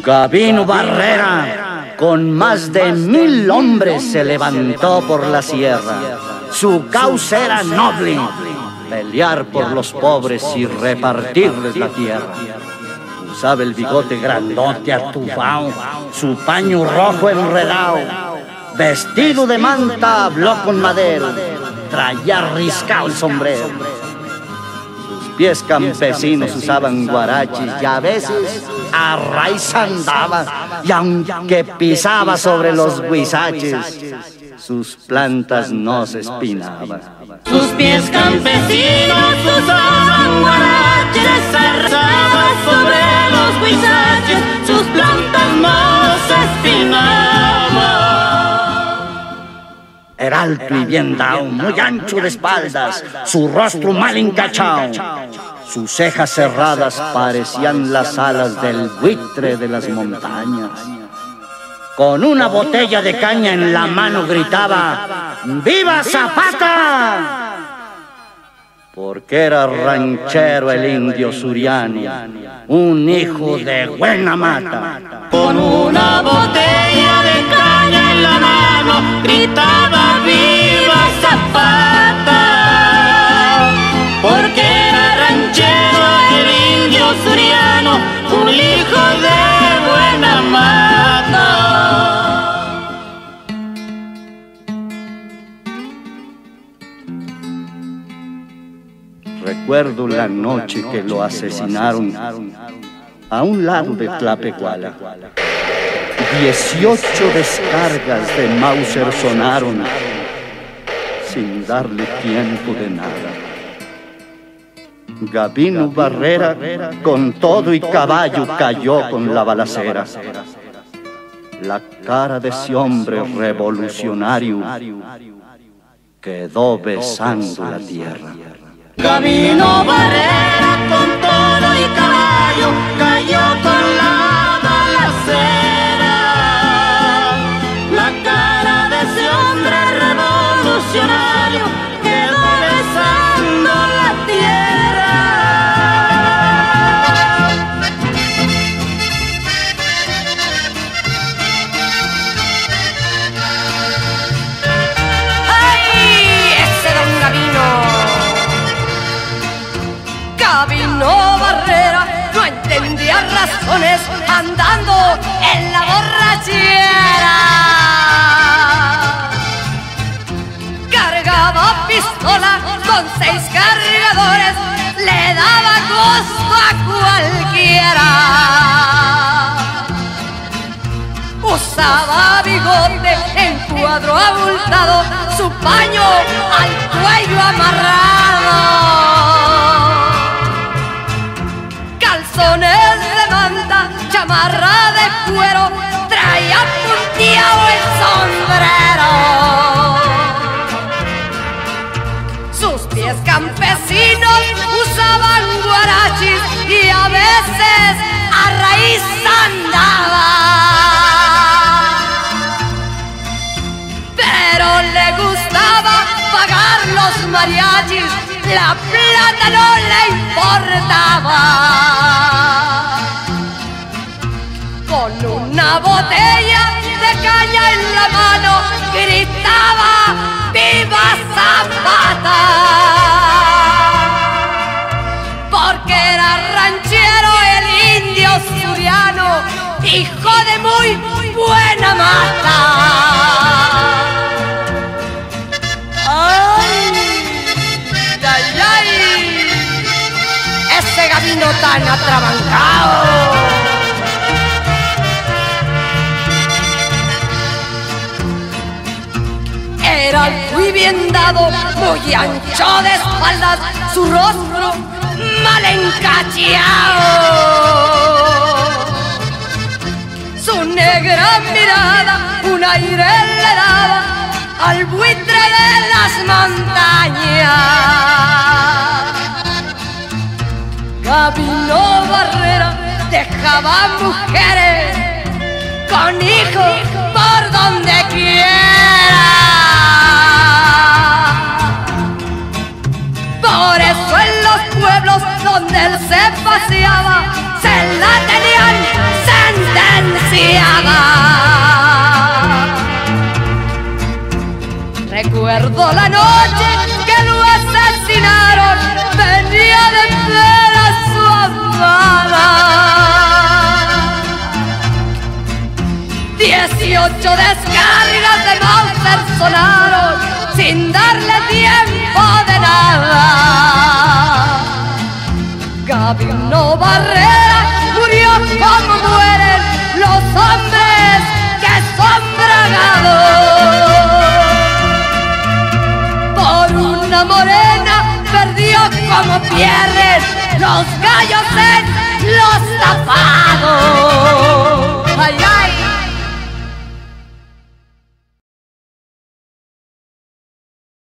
Gabino Barrera, con más de 1000 hombres, se levantó por la sierra. Su causa era noble: pelear por los pobres y repartirles la tierra. Usaba el bigote grandote atufao, su paño rojo enredado, vestido de manta habló con madero, traía riscado el sombrero. Sus pies campesinos usaban guaraches y a veces a raíz andaba, y aunque pisaba sobre los huizaches, sus plantas no se espinaban. Sus pies campesinos usaban guaraches, arrasaban sobre los huizaches, sus plantas no se espinaban. Era alto y bien dado, muy ancho de espaldas, su rostro mal encachado. Sus cejas cerradas parecían las alas del buitre de las montañas. Con una botella de caña en la mano gritaba: ¡Viva Zapata! Porque era ranchero el indio Suriano, un hijo de buena mata. Con una botella de caña en la mano gritaba: ¡Viva Zapata! Porque era ranchero el indio Suriano, un hijo de buena mata. Recuerdo la noche que lo asesinaron a un lado de Tlapecuala. 18 descargas de Mauser sonaron sin darle tiempo de nada. Gabino Barrera, con todo y caballo, cayó con la balacera. La cara de ese hombre revolucionario quedó besando la tierra. Gabino Barrera, con todo y caballo, cayó con la balacera. La cara de ese hombre revolucionario quedó besando la tierra. ¡Ay! ¡Ese don Gabino Barrera no entendía razones andando en la borrachera. Cargaba pistola con 6 cargadores, le daba gusto a cualquiera. Usaba bigote en cuadro abultado, su paño al cuello amarrado. Calzones de manta, chamarra de cuero, traía punteado el sombrero. Sus pies campesinos usaban guarachis y a veces a raíz andaba. Pero le gustaba pagar los mariachis, la plata no le importaba. Con una botella de caña en la mano gritaba: ¡Viva Zapata! Porque era ranchero el indio Suriano, hijo de muy buena mata. Ese Gabino tan atrabancado. Era alto y bien dado, muy ancho de espaldas, su rostro mal encacheado. Su negra mirada un aire le daba al buitre de las montañas. Gabino Barrera dejaba mujeres con hijos por donde quiera. Por eso en los pueblos donde él se paseaba, se la tenían sentenciada. anunciada. Recuerdo la noche que lo asesinaron, venía de ver a su amada. 18 descargas de Mauser sonaron sin darle tiempo de nada. Gabino Barrera murió como mueren los hombres que son bragados. Por una morena perdió como pierden los gallos en los tapados. Allá